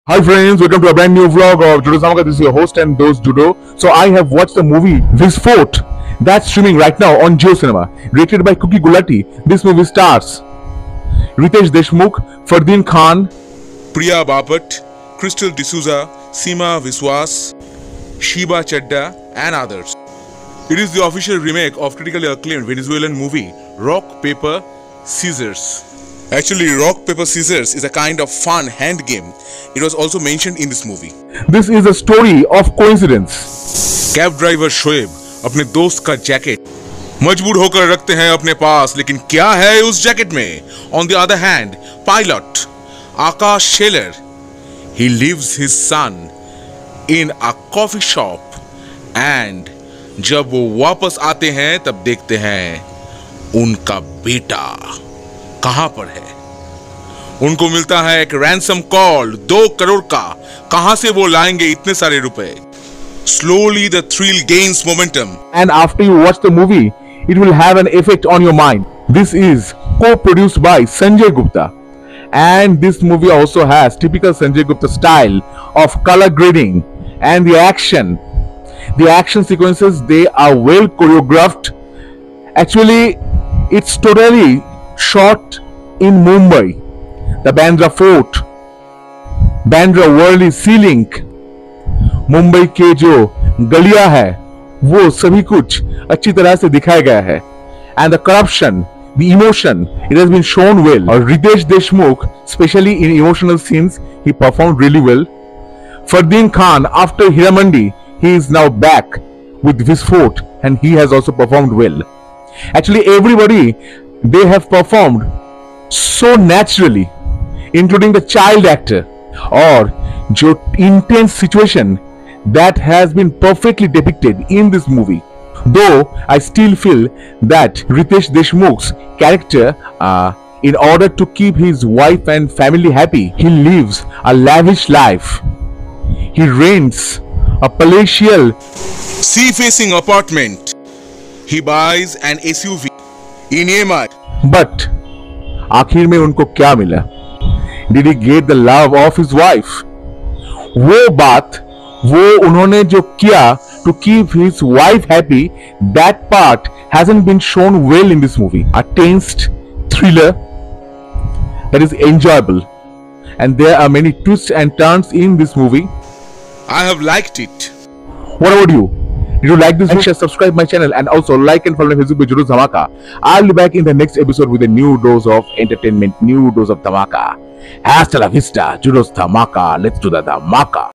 Hi friends, welcome to a brand new vlog of Judo Dhamaka. This is your host and those Judo. So I have watched the movie Visfort that's streaming right now on Jio Cinema. Rated by Cookie Gulati. This movie stars Ritesh Deshmukh, Fardeen Khan, Priya Bapat, Crystal D'Souza, Seema Viswas, Sheba Chadda and others. It is the official remake of critically acclaimed Venezuelan movie Rock, Paper, Scissors. Actually, Rock, Paper, Scissors is a kind of fun hand game. It was also mentioned in this movie. This is a story of coincidence. Cab driver Shoaib अपने दोस्त का jacket मजबूर होकर रखते हैं अपने पास, लेकिन क्या है उस जैकेट में? On the other hand, pilot Akash Shelar, he leaves his son in a coffee shop and जब वो वापस आते हैं तब देखते हैं उनका बेटा कहां पर है। उनको मिलता है एक रैंसम कॉल 2 करोड़ का। कहां से वो लाएंगे इतने सारे रुपए? Slowly the thrill gains momentum. And after you watch the movie, it will have an effect on your mind. This is co-produced by Sanjay Gupta. And this movie also has typical Sanjay Gupta style of color grading and the action. The action sequences, they are well choreographed. Actually, it's totally shot in Mumbai. The Bandra Fort, Bandra Worli Sea Link, Mumbai के जो गलियां है वो सभी कुछ अच्छी तरह से दिखाया गया है. And the corruption, the emotion, it has been shown well. Ritesh Deshmukh, especially in emotional scenes, he performed really well. Fardeen Khan, after Hiramandi, he is now back with Visfort and he has also performed well. Actually, everybody, they have performed so naturally, including the child actor. और जो intense situation that has been perfectly depicted in this movie. Though I still feel that Ritesh Deshmukh's character, in order to keep his wife and family happy, he lives a lavish life. He rents a palatial sea-facing apartment. He buys an SUV in EMI. But आखिर में उनको क्या मिला? Did he get the love of his wife? वो बात, वो उन्होंने जो किया to keep his wife happy, that part hasn't been shown well in this movie. A tense thriller that is enjoyable, and there are many twists and turns in this movie. I have liked it. What about you? Did you like this video? Subscribe my channel and also like and follow my Facebook page Judo Dhamaka. I'll be back in the next episode with a new dose of entertainment, new dose of Dhamaka. Hasta la vista, Judo Dhamaka. Let's do the Dhamaka.